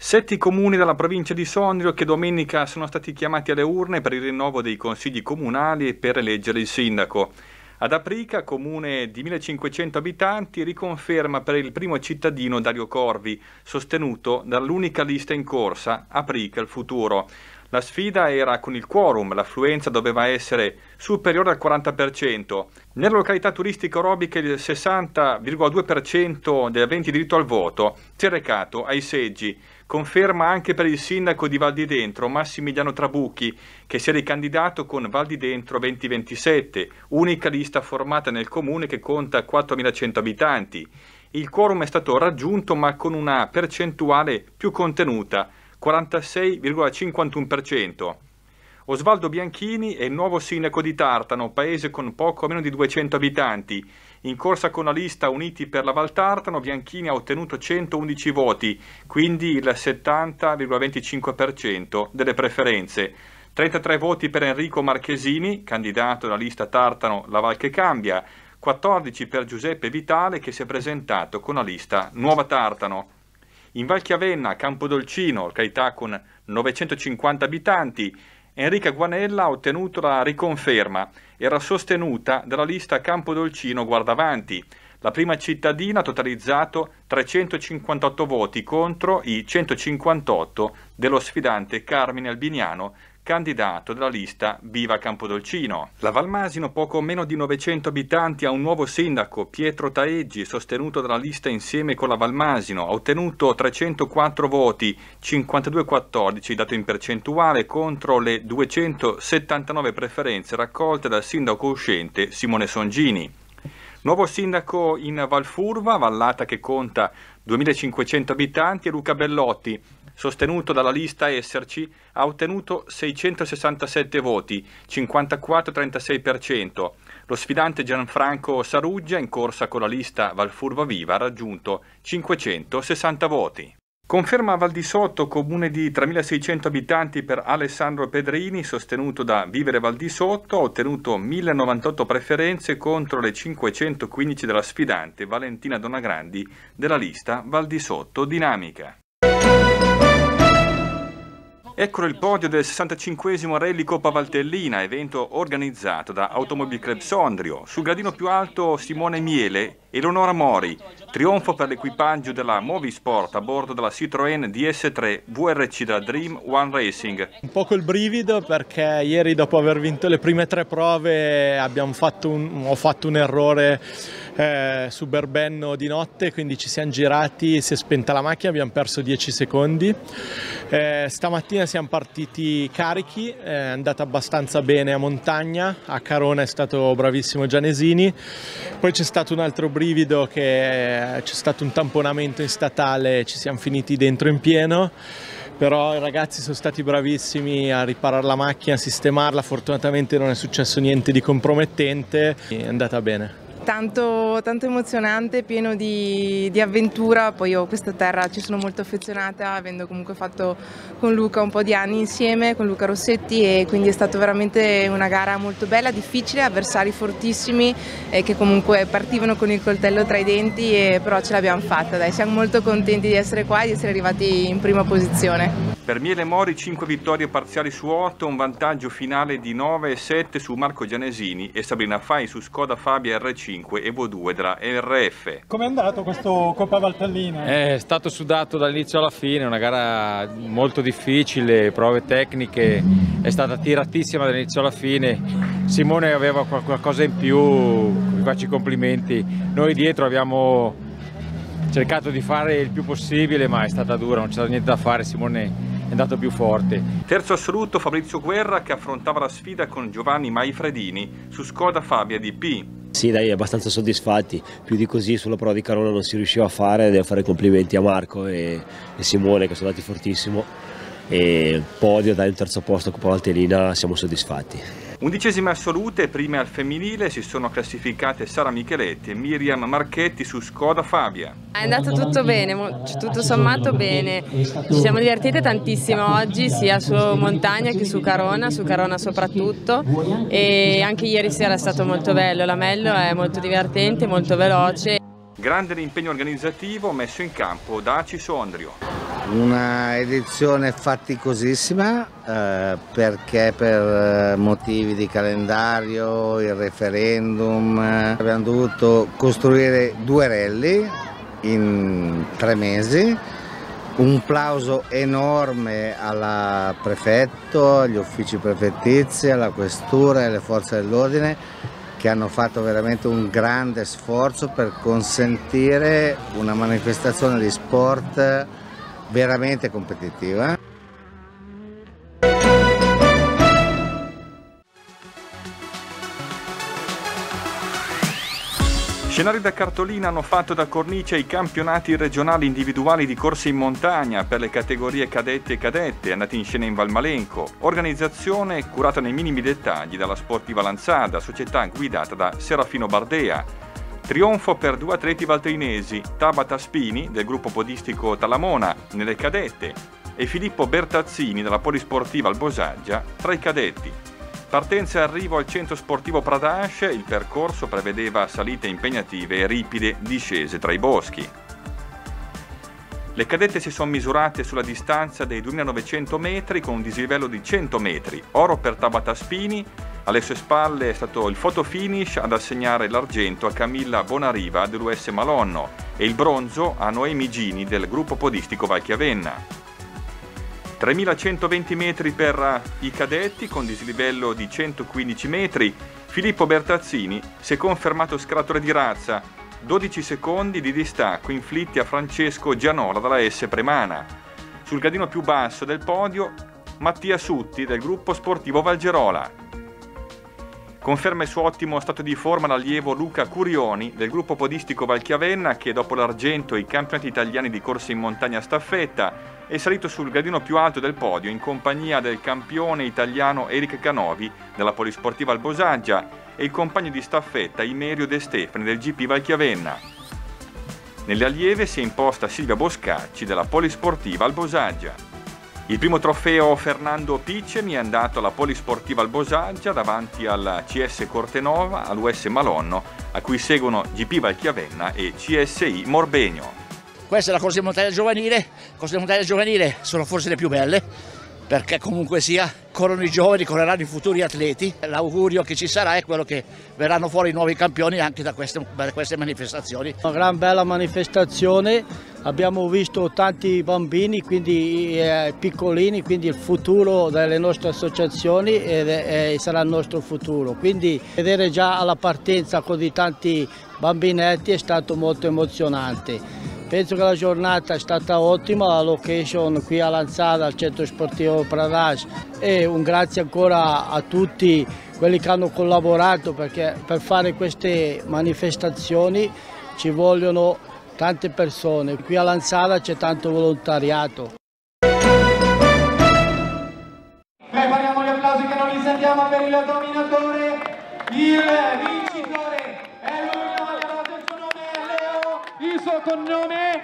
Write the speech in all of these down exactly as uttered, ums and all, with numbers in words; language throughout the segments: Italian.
Sette comuni della provincia di Sondrio che domenica sono stati chiamati alle urne per il rinnovo dei consigli comunali e per eleggere il sindaco. Ad Aprica, comune di millecinquecento abitanti, riconferma per il primo cittadino Dario Corvi, sostenuto dall'unica lista in corsa, Aprica il futuro. La sfida era con il quorum, l'affluenza doveva essere superiore al quaranta per cento. Nella località turistica orobica il sessanta virgola due per cento degli aventi diritto al voto si è recato ai seggi. Conferma anche per il sindaco di Val di Dentro, Massimiliano Trabucchi, che si è ricandidato con Val di Dentro duemilaventisette, unica lista formata nel comune che conta quattromilacento abitanti. Il quorum è stato raggiunto ma con una percentuale più contenuta, quarantasei virgola cinquantuno per cento. Osvaldo Bianchini è il nuovo sindaco di Tartano, paese con poco meno di duecento abitanti. In corsa con la lista Uniti per la Val Tartano, Bianchini ha ottenuto centoundici voti, quindi il settanta virgola venticinque per cento delle preferenze. trentatré voti per Enrico Marchesini, candidato della lista Tartano La Val che Cambia, quattordici per Giuseppe Vitale che si è presentato con la lista Nuova Tartano. In Val Chiavenna, Campodolcino, località con novecentocinquanta abitanti, Enrica Guanella ha ottenuto la riconferma, era sostenuta dalla lista Campodolcino Guardavanti. La prima cittadina ha totalizzato trecentocinquantotto voti contro i centocinquantotto dello sfidante Carmine Albiniano, candidato della lista Viva Campodolcino. La Valmasino, poco meno di novecento abitanti, ha un nuovo sindaco, Pietro Taeggi, sostenuto dalla lista Insieme con la Valmasino. Ha ottenuto trecentoquattro voti, cinquantadue a quattordici, dato in percentuale, contro le duecentosettantanove preferenze raccolte dal sindaco uscente Simone Songini. Nuovo sindaco in Valfurva, vallata che conta duemilacinquecento abitanti, è Luca Bellotti. Sostenuto dalla lista Esserci, ha ottenuto seicentosessantasette voti, cinquantaquattro virgola trentasei per cento. Lo sfidante Gianfranco Saruggia, in corsa con la lista Valfurva Viva, ha raggiunto cinquecentosessanta voti. Conferma Val di Sotto, comune di tremilaseicento abitanti per Alessandro Pedrini, sostenuto da Vivere Val di Sotto, ha ottenuto mille novantotto preferenze contro le cinquecentoquindici della sfidante Valentina Donagrandi della lista Val di Sotto Dinamica. Eccolo il podio del sessantacinquesimo Rally Coppa Valtellina, evento organizzato da Automobil Club Sondrio. Sul gradino più alto Simone Miele e Eleonora Mori. Trionfo per l'equipaggio della Movisport a bordo della Citroën D S tre V R C della Dream One Racing. Un po' col brivido perché ieri, dopo aver vinto le prime tre prove, abbiamo fatto un, ho fatto un errore eh, su Berbenno di notte, quindi ci siamo girati, si è spenta la macchina, abbiamo perso dieci secondi. Eh, stamattina siamo partiti carichi, è andata abbastanza bene a Montagna, a Carona è stato bravissimo Gianesini, poi c'è stato un altro brivido che c'è stato un tamponamento in statale, ci siamo finiti dentro in pieno, però i ragazzi sono stati bravissimi a riparare la macchina, a sistemarla, fortunatamente non è successo niente di compromettente, è andata bene. Tanto, tanto emozionante, pieno di, di avventura, poi io a questa terra ci sono molto affezionata, avendo comunque fatto con Luca un po' di anni insieme, con Luca Rossetti, e quindi è stata veramente una gara molto bella, difficile, avversari fortissimi eh, che comunque partivano con il coltello tra i denti, e però ce l'abbiamo fatta, dai, siamo molto contenti di essere qua e di essere arrivati in prima posizione. Per Miele Mori cinque vittorie parziali su otto, un vantaggio finale di nove e sette su Marco Gianesini e Sabrina Fai su Skoda Fabia R cinque e V due della R F. Com'è andato questo Coppa Valtellina? È stato sudato dall'inizio alla fine, una gara molto difficile, prove tecniche, è stata tiratissima dall'inizio alla fine. Simone aveva qualcosa in più, vi faccio i complimenti. Noi dietro abbiamo cercato di fare il più possibile, ma è stata dura, non c'era niente da fare, Simone è andato più forte. Terzo assoluto Fabrizio Guerra, che affrontava la sfida con Giovanni Maifredini su Skoda Fabia D P. Sì, dai, abbastanza soddisfatti, più di così sulla prova di Carona non si riusciva a fare, devo fare complimenti a Marco e, e Simone che sono andati fortissimo, e podio, dai, un terzo posto Coppa Valtellina, siamo soddisfatti. Undicesime assolute, prime al femminile, si sono classificate Sara Micheletti e Miriam Marchetti su Skoda Fabia. È andato tutto bene, tutto sommato bene, ci siamo divertite tantissimo oggi, sia su montagna che su Carona, su Carona soprattutto, e anche ieri sera è stato molto bello, l'Amello è molto divertente, molto veloce. Grande l'impegno organizzativo messo in campo da A C I Sondrio. Una edizione faticosissima eh, perché per motivi di calendario, il referendum, eh, abbiamo dovuto costruire due rally in tre mesi. Un plauso enorme al prefetto, agli uffici prefettizi, alla questura e alle forze dell'ordine che hanno fatto veramente un grande sforzo per consentire una manifestazione di sport veramente competitiva. Scenari da cartolina hanno fatto da cornice i campionati regionali individuali di corse in montagna per le categorie cadetti e cadette andati in scena in Valmalenco, organizzazione curata nei minimi dettagli dalla Sportiva Lanzada, società guidata da Serafino Bardea. Trionfo per due atleti valtellinesi, Tabata Spini del gruppo podistico Talamona nelle cadette e Filippo Bertazzini della Polisportiva Albosaggia tra i cadetti. Partenza e arrivo al centro sportivo Pradash, il percorso prevedeva salite impegnative e ripide discese tra i boschi. Le cadette si sono misurate sulla distanza dei duemilanovecento metri con un dislivello di cento metri, oro per Tabata Spini. Alle sue spalle è stato il fotofinish ad assegnare l'argento a Camilla Bonariva dell'U S Malonno e il bronzo a Noemi Gini del gruppo podistico Valchiavenna. tremilacentoventi metri per i cadetti con dislivello di centoquindici metri. Filippo Bertazzini si è confermato scratore di razza, dodici secondi di distacco inflitti a Francesco Gianola dalla S Premana. Sul gradino più basso del podio Mattia Sutti del gruppo sportivo Valgerola. Conferma il suo ottimo stato di forma l'allievo Luca Curioni del gruppo podistico Valchiavenna che dopo l'argento e i campionati italiani di corsa in montagna staffetta è salito sul gradino più alto del podio in compagnia del campione italiano Eric Canovi della Polisportiva Albosaggia e il compagno di staffetta Imerio De Stefani del G P Valchiavenna. Nelle allieve si è imposta Silvia Boscacci della Polisportiva Albosaggia. Il primo trofeo Fernando Piccemi è andato alla Polisportiva Albosaggia davanti al C S Cortenova, all'U S Malonno, a cui seguono G P Valchiavenna e C S I Morbegno. Questa è la corsa di montagna giovanile, le corse di montagna giovanile sono forse le più belle perché comunque sia corrono i giovani, correranno i futuri atleti. L'augurio che ci sarà è quello che verranno fuori nuovi campioni anche da queste, da queste manifestazioni. Una gran bella manifestazione, abbiamo visto tanti bambini, quindi eh, piccolini, quindi il futuro delle nostre associazioni e, e sarà il nostro futuro. Quindi vedere già alla partenza così tanti bambinetti è stato molto emozionante. Penso che la giornata è stata ottima, la location qui a Lanzada, al centro sportivo Pradash, e un grazie ancora a tutti quelli che hanno collaborato perché per fare queste manifestazioni ci vogliono tante persone. Qui a Lanzada c'è tanto volontariato. Prepariamo gli applausi che non li sentiamo per il dominatore, il vincitore è lui. Il suo cognome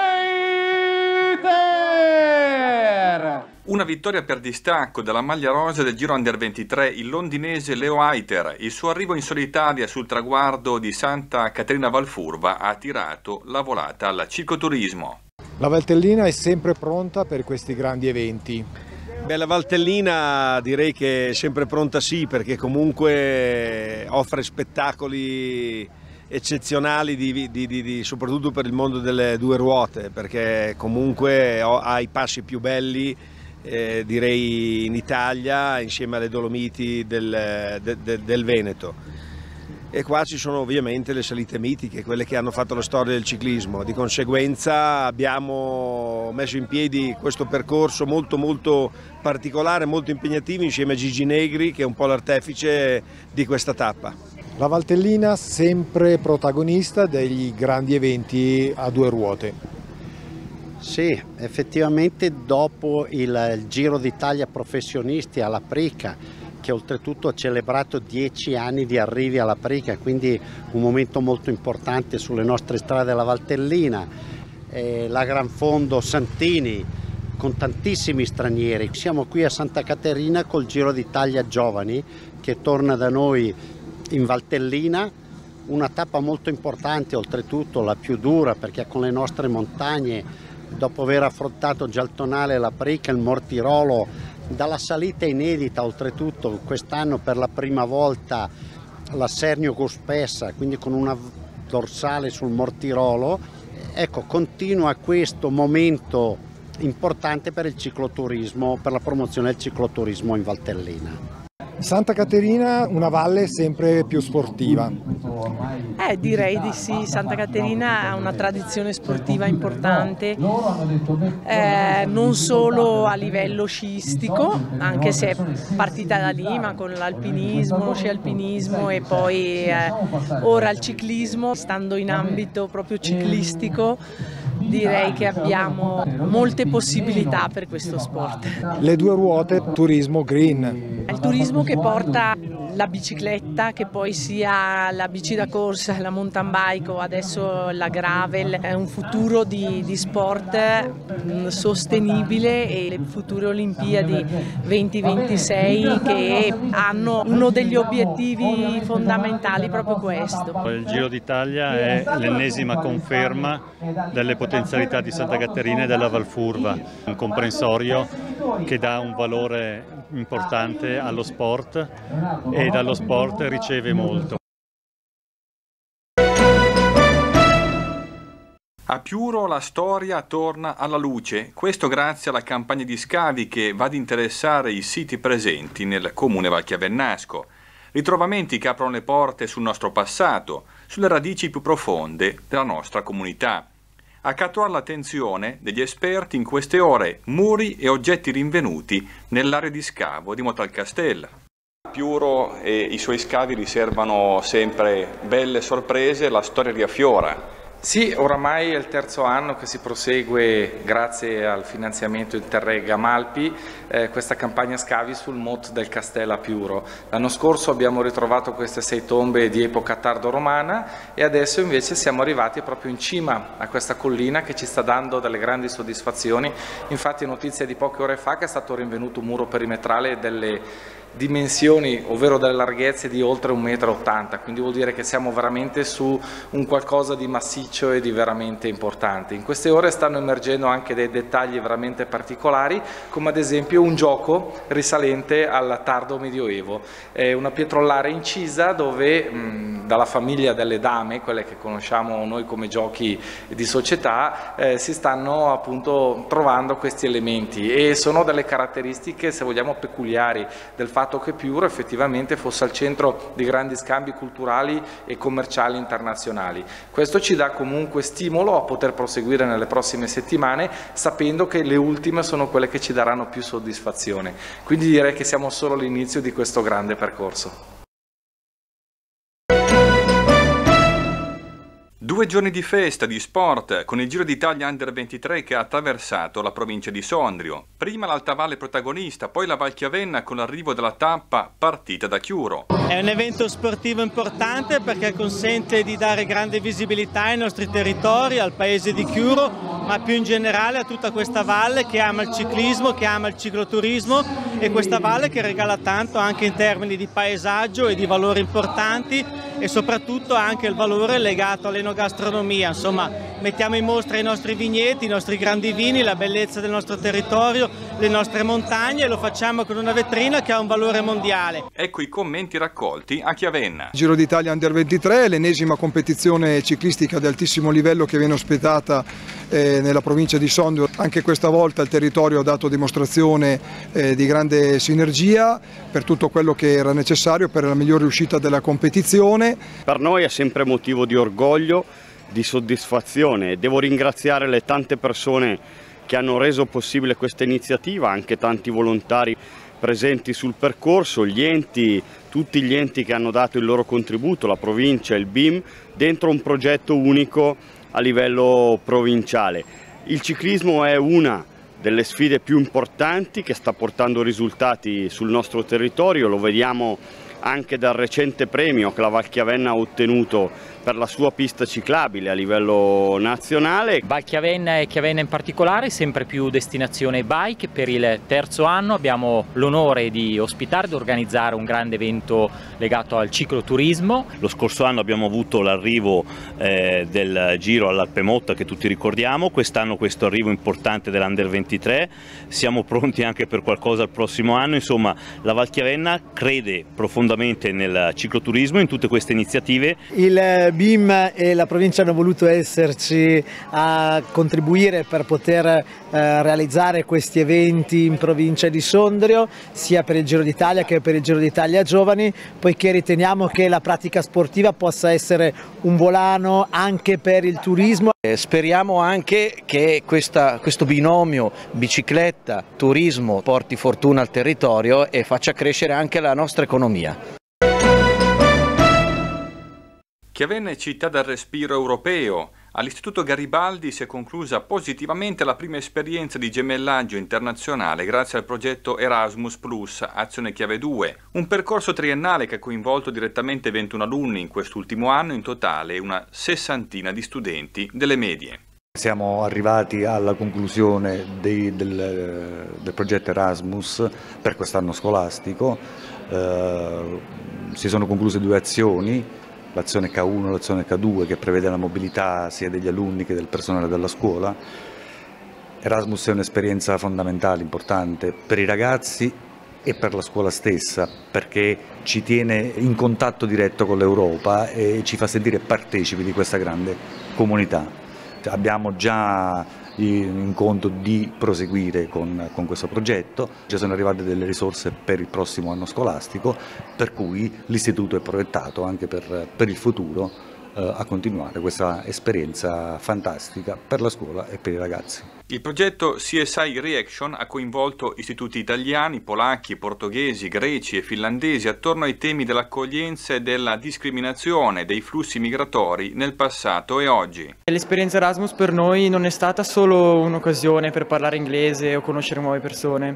Eiter. Una vittoria per distacco dalla maglia rosa del Giro Under ventitré, il londinese Leo Eiter. Il suo arrivo in solitaria sul traguardo di Santa Caterina Valfurva ha attirato la volata al cicloturismo. La Valtellina è sempre pronta per questi grandi eventi. Beh, la Valtellina direi che è sempre pronta sì, perché comunque offre spettacoli eccezionali di, di, di, di, soprattutto per il mondo delle due ruote, perché comunque ha i passi più belli eh, direi in Italia insieme alle Dolomiti del, de, de, del Veneto, e qua ci sono ovviamente le salite mitiche, quelle che hanno fatto la storia del ciclismo. Di conseguenza abbiamo messo in piedi questo percorso molto molto particolare, molto impegnativo insieme a Gigi Negri, che è un po' l'artefice di questa tappa. La Valtellina sempre protagonista degli grandi eventi a due ruote. Sì, effettivamente dopo il Giro d'Italia professionisti alla Prica, che oltretutto ha celebrato dieci anni di arrivi alla Prica, quindi un momento molto importante sulle nostre strade della Valtellina, eh, la Gran Fondo Santini con tantissimi stranieri. Siamo qui a Santa Caterina col Giro d'Italia Giovani che torna da noi in Valtellina, una tappa molto importante, oltretutto la più dura perché con le nostre montagne dopo aver affrontato già il Tonale, la Prica, il Mortirolo, dalla salita inedita oltretutto, quest'anno per la prima volta la Sernio Cospessa, quindi con una dorsale sul Mortirolo, ecco, continua questo momento importante per il cicloturismo, per la promozione del cicloturismo in Valtellina. Santa Caterina, una valle sempre più sportiva. Eh, direi di sì, Santa Caterina ha una tradizione sportiva importante, eh, non solo a livello sciistico, anche se è partita da lì, ma con l'alpinismo, lo sci alpinismo e poi eh, ora il ciclismo, stando in ambito proprio ciclistico. Direi che abbiamo molte possibilità per questo sport. Le due ruote, turismo green. Il turismo che porta la bicicletta, che poi sia la bici da corsa, la mountain bike o adesso la gravel, è un futuro di, di sport sostenibile, e le future Olimpiadi venti ventisei che hanno uno degli obiettivi fondamentali proprio questo. Il Giro d'Italia è l'ennesima conferma delle potenzialità di Santa Caterina e della Valfurva, un comprensorio che dà un valore importante allo sport e dallo sport riceve molto. A Piuro la storia torna alla luce, questo grazie alla campagna di scavi che va ad interessare i siti presenti nel comune valchiavennasco. Ritrovamenti che aprono le porte sul nostro passato, sulle radici più profonde della nostra comunità. A catturare l'attenzione degli esperti in queste ore muri e oggetti rinvenuti nell'area di scavo di Motalcastel. Piuro e i suoi scavi riservano sempre belle sorprese, la storia riaffiora. Sì, oramai è il terzo anno che si prosegue, grazie al finanziamento Interreg Amalpi, eh, questa campagna scavi sul M O T del Castello a Piuro. L'anno scorso abbiamo ritrovato queste sei tombe di epoca tardo-romana e adesso invece siamo arrivati proprio in cima a questa collina che ci sta dando delle grandi soddisfazioni. Infatti notizia di poche ore fa che è stato rinvenuto un muro perimetrale delle dimensioni, ovvero delle larghezze di oltre un metro e ottanta, quindi vuol dire che siamo veramente su un qualcosa di massiccio e di veramente importante. In queste ore stanno emergendo anche dei dettagli veramente particolari, come ad esempio un gioco risalente al tardo medioevo. È una pietrollare incisa dove mh, dalla famiglia delle dame, quelle che conosciamo noi come giochi di società, eh, si stanno appunto trovando questi elementi, e sono delle caratteristiche, se vogliamo, peculiari del fatto che Piuro effettivamente fosse al centro di grandi scambi culturali e commerciali internazionali. Questo ci dà comunque stimolo a poter proseguire nelle prossime settimane, sapendo che le ultime sono quelle che ci daranno più soddisfazione. Quindi direi che siamo solo all'inizio di questo grande percorso. Due giorni di festa, di sport, con il Giro d'Italia Under ventitré che ha attraversato la provincia di Sondrio. Prima l'Alta Valle protagonista, poi la Valchiavenna con l'arrivo della tappa partita da Chiuro. È un evento sportivo importante perché consente di dare grande visibilità ai nostri territori, al paese di Chiuro, ma più in generale a tutta questa valle che ama il ciclismo, che ama il cicloturismo, e questa valle che regala tanto anche in termini di paesaggio e di valori importanti, e soprattutto anche il valore legato all'enogastronomia. Insomma, mettiamo in mostra i nostri vigneti, i nostri grandi vini, la bellezza del nostro territorio, le nostre montagne, e lo facciamo con una vetrina che ha un valore mondiale. Ecco i commenti raccolti a Chiavenna. Giro d'Italia Under ventitré è l'ennesima competizione ciclistica di altissimo livello che viene ospitata eh, nella provincia di Sondrio. Anche questa volta il territorio ha dato dimostrazione eh, di grande sinergia per tutto quello che era necessario per la migliore uscita della competizione. Per noi è sempre motivo di orgoglio, di soddisfazione. Devo ringraziare le tante persone che hanno reso possibile questa iniziativa, anche tanti volontari presenti sul percorso, gli enti, tutti gli enti che hanno dato il loro contributo, la provincia, il B I M, dentro un progetto unico a livello provinciale. Il ciclismo è una delle sfide più importanti che sta portando risultati sul nostro territorio, lo vediamo anche dal recente premio che la Valchiavenna ha ottenuto per la sua pista ciclabile a livello nazionale. Valchiavenna e Chiavenna in particolare, sempre più destinazione bike. Per il terzo anno abbiamo l'onore di ospitare ed organizzare un grande evento legato al cicloturismo. Lo scorso anno abbiamo avuto l'arrivo eh, del Giro all'Alpemotta che tutti ricordiamo, quest'anno questo arrivo importante dell'Under ventitré, siamo pronti anche per qualcosa il prossimo anno. Insomma, la Valchiavenna crede profondamente nel cicloturismo, in tutte queste iniziative. Il B I M e la provincia hanno voluto esserci a contribuire per poter eh, realizzare questi eventi in provincia di Sondrio, sia per il Giro d'Italia che per il Giro d'Italia Giovani, poiché riteniamo che la pratica sportiva possa essere un volano anche per il turismo. Speriamo anche che questa, questo binomio bicicletta-turismo porti fortuna al territorio e faccia crescere anche la nostra economia. Chiavenna è città dal respiro europeo. All'Istituto Garibaldi si è conclusa positivamente la prima esperienza di gemellaggio internazionale grazie al progetto Erasmus Plus Azione Chiave due, un percorso triennale che ha coinvolto direttamente ventuno alunni in quest'ultimo anno, in totale una sessantina di studenti delle medie. Siamo arrivati alla conclusione dei, del, del progetto Erasmus per quest'anno scolastico, eh, si sono concluse due azioni. L'azione K uno e l'azione K due, che prevede la mobilità sia degli alunni che del personale della scuola. Erasmus è un'esperienza fondamentale, importante per i ragazzi e per la scuola stessa, perché ci tiene in contatto diretto con l'Europa e ci fa sentire partecipi di questa grande comunità. Abbiamo già in conto di proseguire con, con questo progetto, ci sono arrivate delle risorse per il prossimo anno scolastico, per cui l'istituto è proiettato anche per, per il futuro eh, a continuare questa esperienza fantastica per la scuola e per i ragazzi. Il progetto C S I Reaction ha coinvolto istituti italiani, polacchi, portoghesi, greci e finlandesi attorno ai temi dell'accoglienza e della discriminazione dei flussi migratori nel passato e oggi. L'esperienza Erasmus per noi non è stata solo un'occasione per parlare inglese o conoscere nuove persone,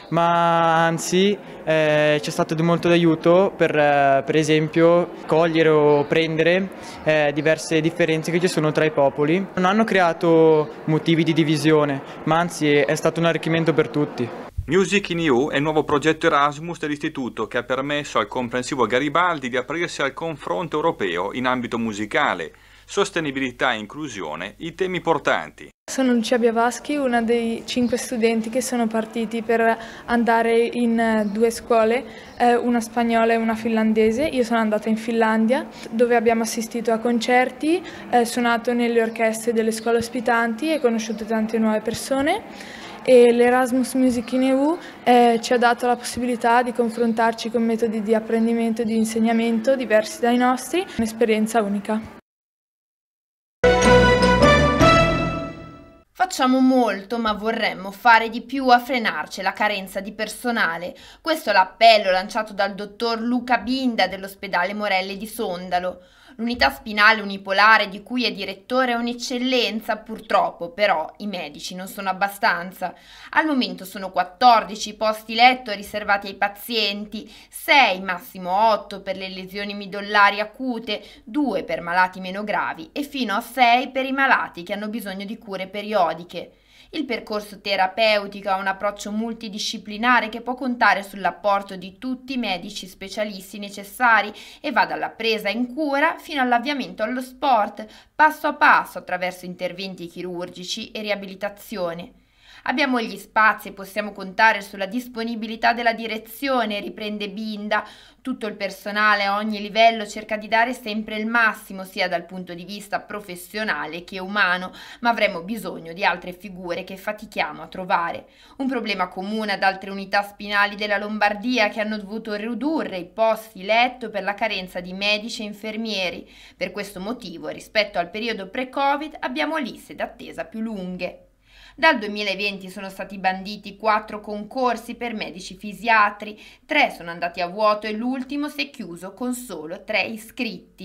ma anzi eh, ci è stato di molto d'aiuto per, eh, per esempio, cogliere o prendere eh, diverse differenze che ci sono tra i popoli. Non hanno creato motivi di divisione, ma anzi è stato un arricchimento per tutti. Music in E U è il nuovo progetto Erasmus dell'Istituto che ha permesso al comprensivo Garibaldi di aprirsi al confronto europeo in ambito musicale. Sostenibilità e inclusione, i temi portanti. Sono Lucia Biavaschi, una dei cinque studenti che sono partiti per andare in due scuole, una spagnola e una finlandese. Io sono andata in Finlandia, dove abbiamo assistito a concerti, suonato nelle orchestre delle scuole ospitanti e conosciuto tante nuove persone. E l'Erasmus Music in E U eh, ci ha dato la possibilità di confrontarci con metodi di apprendimento e di insegnamento diversi dai nostri, un'esperienza unica. Facciamo molto, ma vorremmo fare di più a frenarci la carenza di personale. Questo è l'appello lanciato dal dottor Luca Binda dell'ospedale Morelli di Sondalo. L'unità spinale unipolare di cui è direttore è un'eccellenza, purtroppo però i medici non sono abbastanza. Al momento sono quattordici i posti letto riservati ai pazienti, sei, massimo otto per le lesioni midollari acute, due per malati meno gravi e fino a sei per i malati che hanno bisogno di cure periodiche. Il percorso terapeutico ha un approccio multidisciplinare che può contare sull'apporto di tutti i medici specialisti necessari e va dalla presa in cura fino all'avviamento allo sport, passo a passo attraverso interventi chirurgici e riabilitazione. Abbiamo gli spazi e possiamo contare sulla disponibilità della direzione, riprende Binda. Tutto il personale a ogni livello cerca di dare sempre il massimo, sia dal punto di vista professionale che umano, ma avremo bisogno di altre figure che fatichiamo a trovare. Un problema comune ad altre unità spinali della Lombardia che hanno dovuto ridurre i posti letto per la carenza di medici e infermieri. Per questo motivo, rispetto al periodo pre-Covid, abbiamo liste d'attesa più lunghe. Dal duemilaventi sono stati banditi quattro concorsi per medici fisiatri, tre sono andati a vuoto e l'ultimo si è chiuso con solo tre iscritti.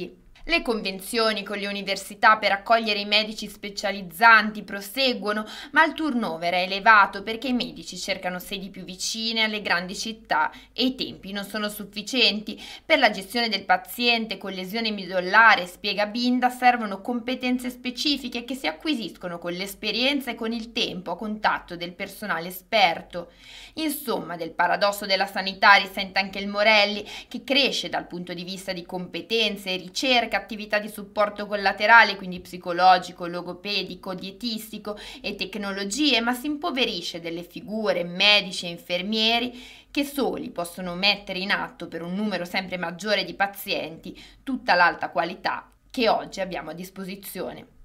Le convenzioni con le università per accogliere i medici specializzanti proseguono, ma il turnover è elevato perché i medici cercano sedi più vicine alle grandi città e i tempi non sono sufficienti. Per la gestione del paziente con lesione midollare, spiega Binda, servono competenze specifiche che si acquisiscono con l'esperienza e con il tempo a contatto del personale esperto. Insomma, del paradosso della sanità risente anche il Morelli, che cresce dal punto di vista di competenze e ricerca, attività di supporto collaterale, quindi psicologico, logopedico, dietistico e tecnologie, ma si impoverisce delle figure medici e infermieri che soli possono mettere in atto per un numero sempre maggiore di pazienti tutta l'alta qualità che oggi abbiamo a disposizione.